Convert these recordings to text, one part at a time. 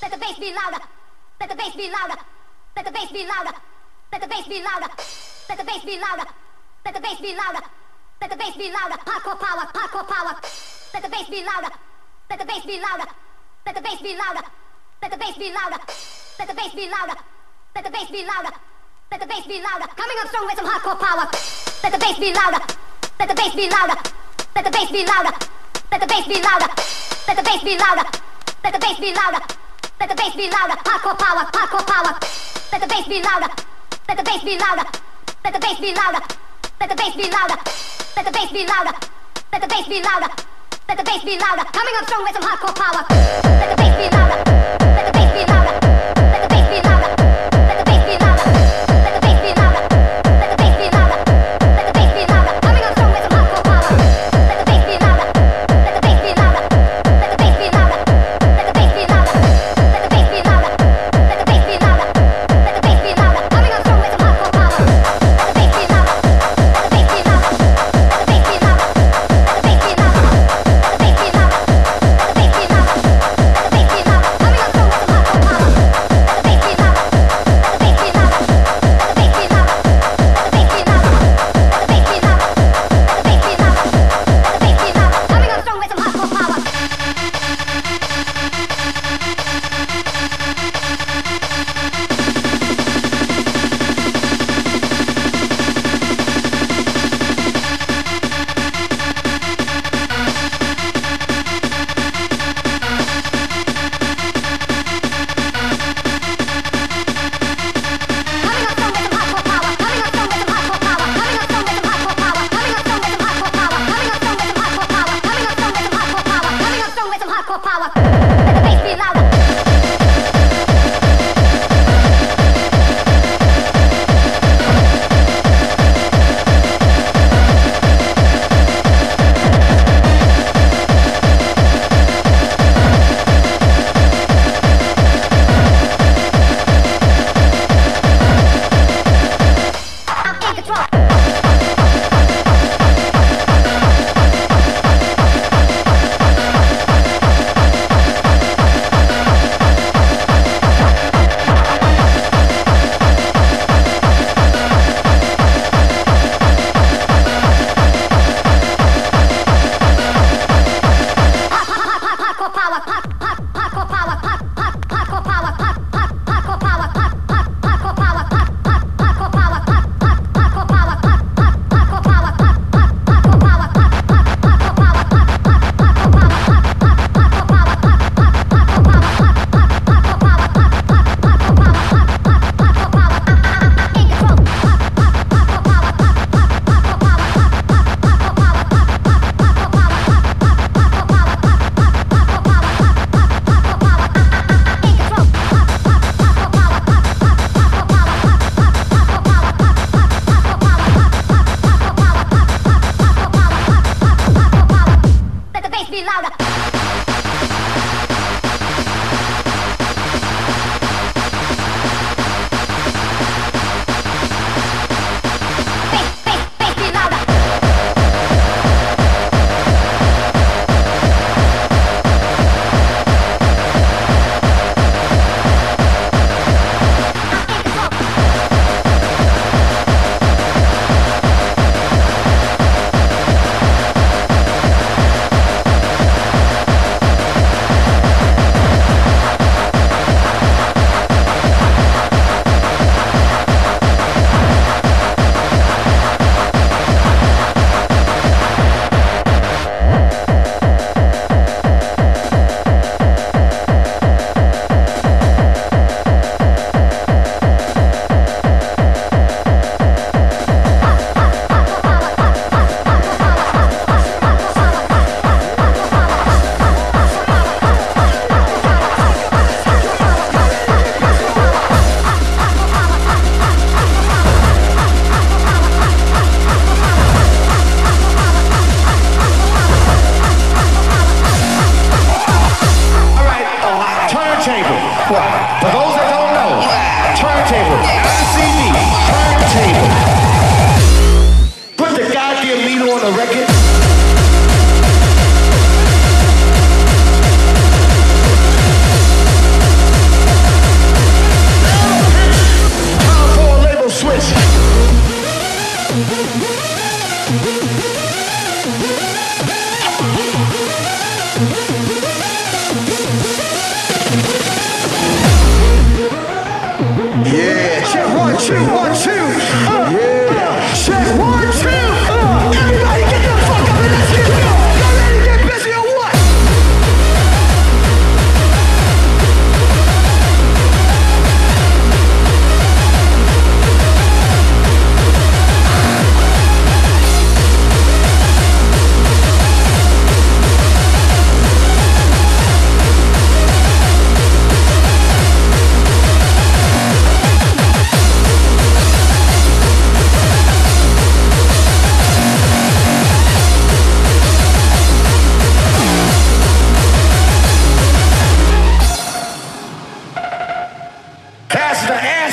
Let the bass be louder. Let the bass be louder. Let the bass be louder. Let the bass be louder. Let the bass be louder. Let the bass be louder. Let the bass be louder. Hardcore power, hardcore power. Let the bass be louder. Let the bass be louder. Let the bass be louder. Let the bass be louder. Let the bass be louder. Let the bass be louder. Let the bass be louder. Coming up strong with some hardcore power. Let the bass be louder. Let the bass be louder. Let the bass be louder. Let the bass be louder. Let the bass be louder. Let the bass be louder. Let the bass be louder. Hardcore power, hardcore power. Let the bass be louder. Let the bass be louder. Let the bass be louder. Let the bass be louder. Let the bass be louder. Let the bass be louder. Let the bass be louder. Coming up strong with some hardcore power. Let the bass be louder. Let the bass be louder. Let the bass be louder. Let the bass be louder. Let the bass be louder. Let the bass be louder. Let the bass be louder. Coming up strong with some hardcore power. Let the bass be louder. Let the bass be louder. Let the bass be louder. Let the bass be louder. Let the bass be louder. Let the bass be louder. Let the bass be louder. Coming up strong with some hardcore power. Let the bass be louder. Let the bass be louder. Let the bass be louder. Let the bass be louder. Let the bass be louder. Let the bass be louder. Let the bass be louder. Coming up strong with some hardcore power. Let the bass be louder. Let the bass be louder. Let the bass be louder. Let the bass be louder. Let the bass be louder. Let the bass be louder. Let the bass be louder. Coming up strong with some hardcore power.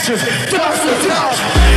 ashes, dust to dust.